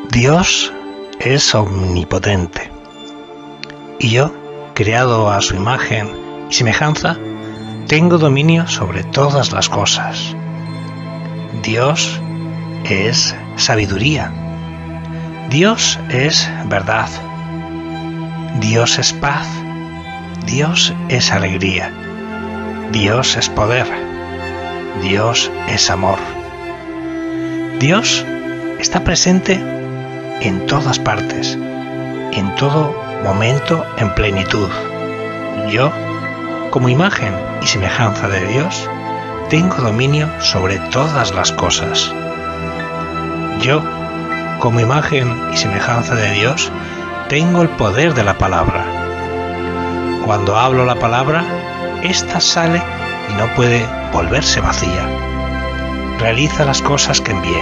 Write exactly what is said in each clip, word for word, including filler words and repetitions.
Dios es omnipotente, y yo, creado a su imagen y semejanza, tengo dominio sobre todas las cosas. Dios es sabiduría. Dios es verdad. Dios es paz. Dios es alegría. Dios es poder. Dios es amor. Dios está presente en todas partes, en todo momento en plenitud. Yo, como imagen y semejanza de Dios, tengo dominio sobre todas las cosas. Yo, como imagen y semejanza de Dios, tengo el poder de la palabra. Cuando hablo la palabra, ésta sale y no puede volverse vacía. Realiza las cosas que envié.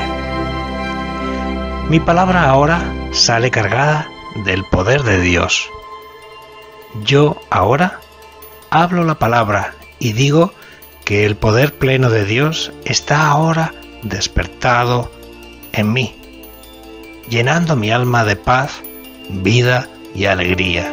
Mi palabra ahora sale cargada del poder de Dios. Yo ahora hablo la palabra y digo que el poder pleno de Dios está ahora despertado en mí, llenando mi alma de paz, vida y alegría.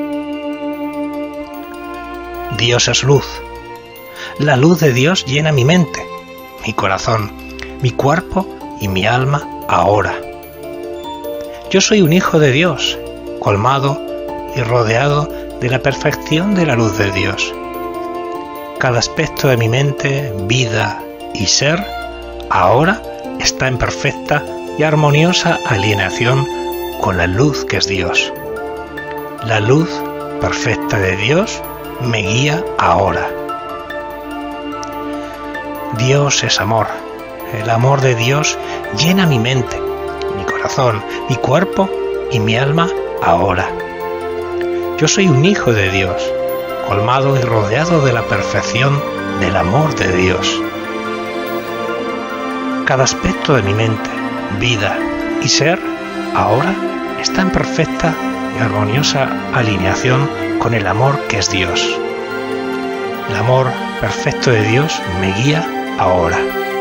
Dios es luz. La luz de Dios llena mi mente, mi corazón, mi cuerpo y mi alma ahora. Yo soy un hijo de Dios, colmado y rodeado de la perfección de la luz de Dios. Cada aspecto de mi mente, vida y ser ahora está en perfecta y armoniosa alineación con la luz que es Dios. La luz perfecta de Dios me guía ahora. Dios es amor. El amor de Dios llena mi mente, mi corazón, mi cuerpo y mi alma ahora. Yo soy un hijo de Dios, colmado y rodeado de la perfección del amor de Dios. Cada aspecto de mi mente, vida y ser ahora está en perfecta y armoniosa alineación con el amor que es Dios. El amor perfecto de Dios me guía ahora.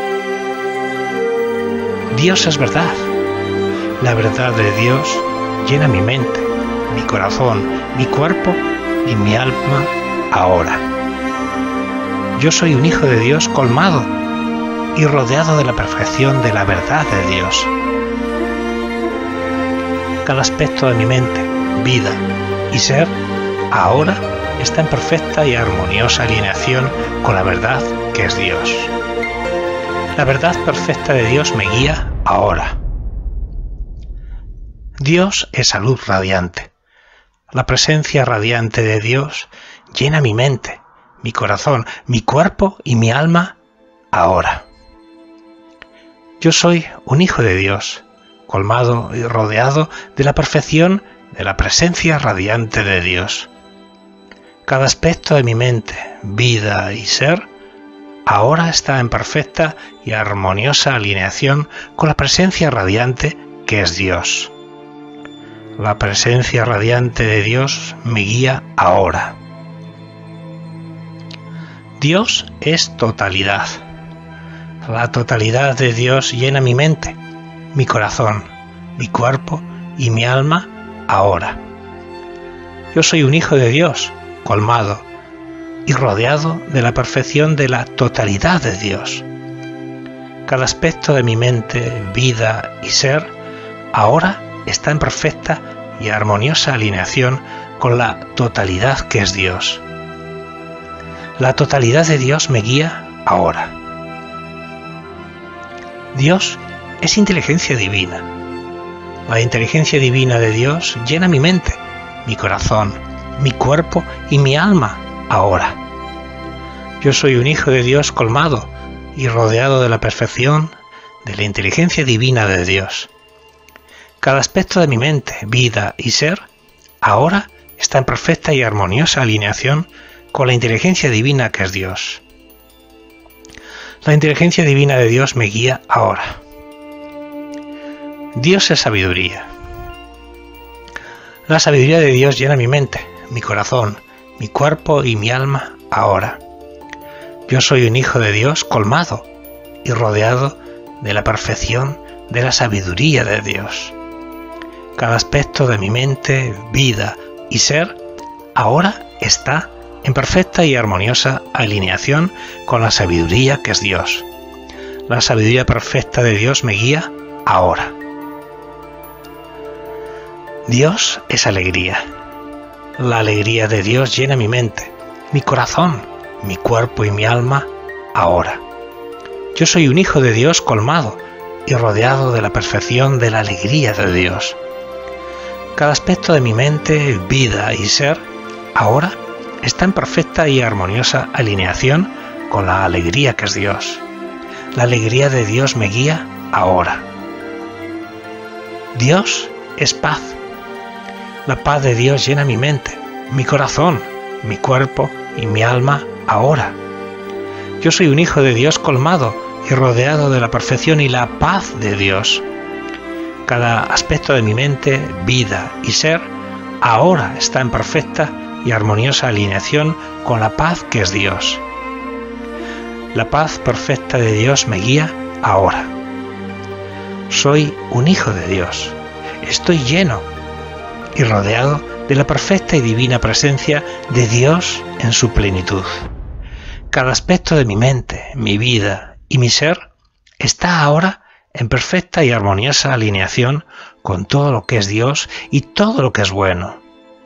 Dios es verdad. La verdad de Dios llena mi mente, mi corazón, mi cuerpo y mi alma ahora. Yo soy un hijo de Dios colmado y rodeado de la perfección de la verdad de Dios. Cada aspecto de mi mente, vida y ser ahora está en perfecta y armoniosa alineación con la verdad que es Dios. La verdad perfecta de Dios me guía ahora. Dios es luz radiante. La presencia radiante de Dios llena mi mente, mi corazón, mi cuerpo y mi alma ahora. Yo soy un hijo de Dios, colmado y rodeado de la perfección de la presencia radiante de Dios. Cada aspecto de mi mente, vida y ser ahora está en perfecta y armoniosa alineación con la presencia radiante que es Dios. La presencia radiante de Dios me guía ahora. Dios es totalidad. La totalidad de Dios llena mi mente, mi corazón, mi cuerpo y mi alma ahora. Yo soy un hijo de Dios, colmado y rodeado de la perfección de la totalidad de Dios. Cada aspecto de mi mente, vida y ser ahora está en perfecta y armoniosa alineación con la totalidad que es Dios. La totalidad de Dios me guía ahora. Dios es inteligencia divina. La inteligencia divina de Dios llena mi mente, mi corazón, mi cuerpo y mi alma ahora. Yo soy un hijo de Dios colmado y rodeado de la perfección de la inteligencia divina de Dios. Cada aspecto de mi mente, vida y ser ahora está en perfecta y armoniosa alineación con la inteligencia divina que es Dios. La inteligencia divina de Dios me guía ahora. Dios es sabiduría. La sabiduría de Dios llena mi mente, mi corazón, mi cuerpo y mi alma ahora. Yo soy un hijo de Dios colmado y rodeado de la perfección de la sabiduría de Dios. Cada aspecto de mi mente, vida y ser ahora está en perfecta y armoniosa alineación con la sabiduría que es Dios. La sabiduría perfecta de Dios me guía ahora. Dios es alegría. La alegría de Dios llena mi mente, mi corazón, mi cuerpo y mi alma ahora. Yo soy un hijo de Dios colmado y rodeado de la perfección de la alegría de Dios. Cada aspecto de mi mente, vida y ser ahora está en perfecta y armoniosa alineación con la alegría que es Dios. La alegría de Dios me guía ahora. Dios es paz. La paz de Dios llena mi mente, mi corazón, mi cuerpo y mi alma ahora. Yo soy un hijo de Dios colmado y rodeado de la perfección y la paz de Dios. Cada aspecto de mi mente, vida y ser ahora está en perfecta y armoniosa alineación con la paz que es Dios. La paz perfecta de Dios me guía ahora. Soy un hijo de Dios. Estoy lleno y rodeado de la perfecta y divina presencia de Dios en su plenitud. Cada aspecto de mi mente, mi vida y mi ser está ahora en perfecta y armoniosa alineación con todo lo que es Dios y todo lo que es bueno.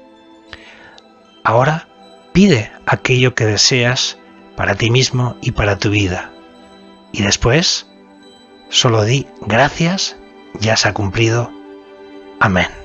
Ahora pide aquello que deseas para ti mismo y para tu vida. Y después, solo di gracias, ya se ha cumplido. Amén.